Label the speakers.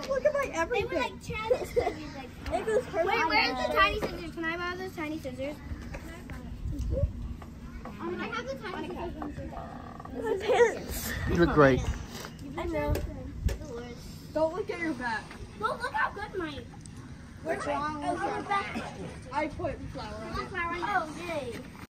Speaker 1: Look at my everything.
Speaker 2: They were like child's scissors. Like,
Speaker 1: It goes perfect.
Speaker 2: wait, where's the tiny scissors? Can I borrow those tiny scissors? I have the tiny scissors.
Speaker 1: My pants.
Speaker 3: You look great.
Speaker 2: I know.
Speaker 1: Don't look at your back.
Speaker 2: Don't look how good mine.
Speaker 1: What's wrong with your back? I put flour on it.
Speaker 2: Oh, yay.